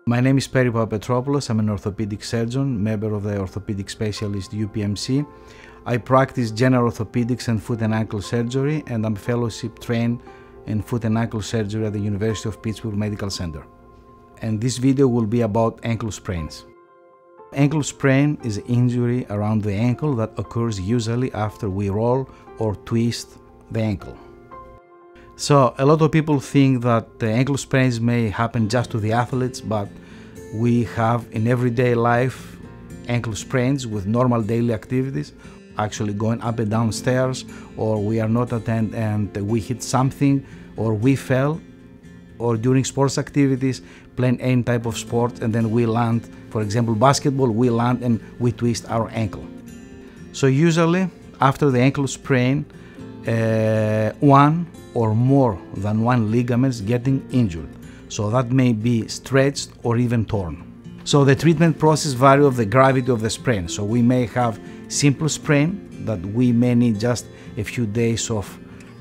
My name is Periklis Papapetropilos. I'm an orthopedic surgeon, member of the Orthopedic Specialist UPMC. I practice general orthopedics and foot and ankle surgery, and I'm fellowship trained in foot and ankle surgery at the University of Pittsburgh Medical Center. And this video will be about ankle sprains. Ankle sprain is an injury around the ankle that occurs usually after we roll or twist the ankle. So a lot of people think that the ankle sprains may happen just to the athletes, but we have in everyday life ankle sprains with normal daily activities, actually going up and down stairs, or we are not attend and we hit something, or we fell, or during sports activities, playing any type of sport, and then we land, for example basketball, we land and we twist our ankle. So usually after the ankle sprain, one or more than one ligaments getting injured. So that may be stretched or even torn. So the treatment process varies of the gravity of the sprain. So we may have simple sprain that we may need just a few days of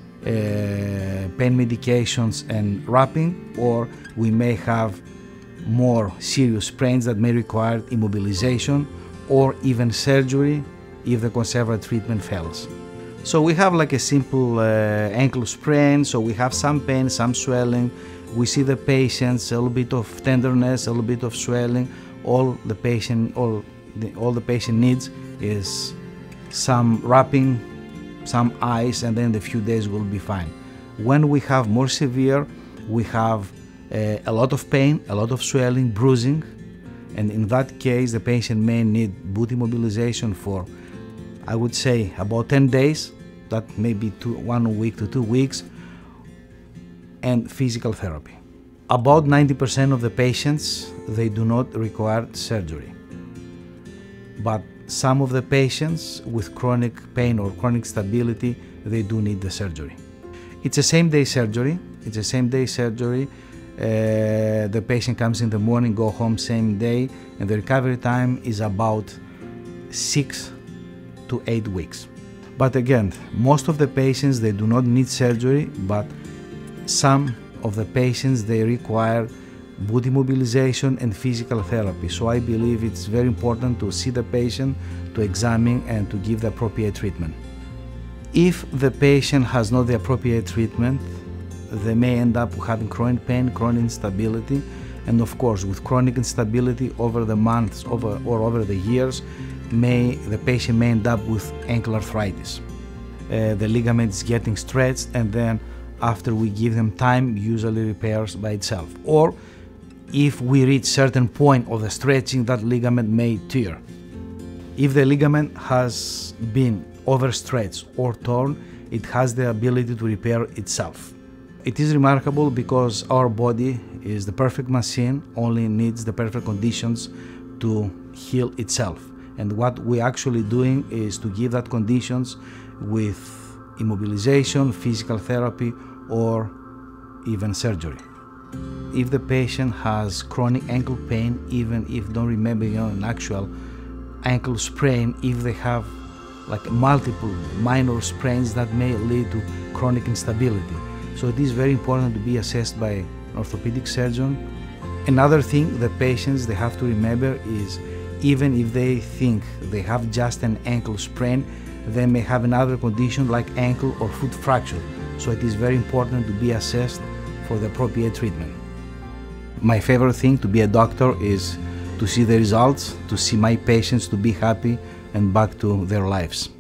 pain medications and wrapping, or we may have more serious sprains that may require immobilization or even surgery if the conservative treatment fails. So we have like a simple ankle sprain, so we have some pain, some swelling. We see the patients, a little bit of tenderness, a little bit of swelling. All the patient needs is some wrapping, some ice, and then the few days will be fine. When we have more severe, we have a lot of pain, a lot of swelling, bruising, and in that case the patient may need boot immobilization for, I would say, about 10 days, that may be 1 week to 2 weeks, and physical therapy. About 90% of the patients, they do not require surgery. But some of the patients with chronic pain or chronic stability, they do need the surgery. It's a same-day surgery. The patient comes in the morning, go home same day, and the recovery time is about 6 to 8 weeks. But again, most of the patients, they do not need surgery, but some of the patients, they require boot immobilization and physical therapy. So I believe it's very important to see the patient, to examine, and to give the appropriate treatment. If the patient has not the appropriate treatment, they may end up having chronic pain, chronic instability, and of course with chronic instability over the months or over the years, the patient may end up with ankle arthritis. The ligament is getting stretched, and then after we give them time, usually repairs by itself. Or if we reach certain point of the stretching, that ligament may tear. If the ligament has been overstretched or torn, it has the ability to repair itself. It is remarkable because our body is the perfect machine, only needs the perfect conditions to heal itself. And what we're actually doing is to give that conditions with immobilization, physical therapy, or even surgery. If the patient has chronic ankle pain, even if don't remember an actual ankle sprain, if they have like multiple minor sprains, that may lead to chronic instability. So it is very important to be assessed by an orthopedic surgeon. Another thing the patients, they have to remember is, even if they think they have just an ankle sprain, they may have another condition like ankle or foot fracture. So it is very important to be assessed for the appropriate treatment. My favorite thing to be a doctor is to see the results, to see my patients to be happy and back to their lives.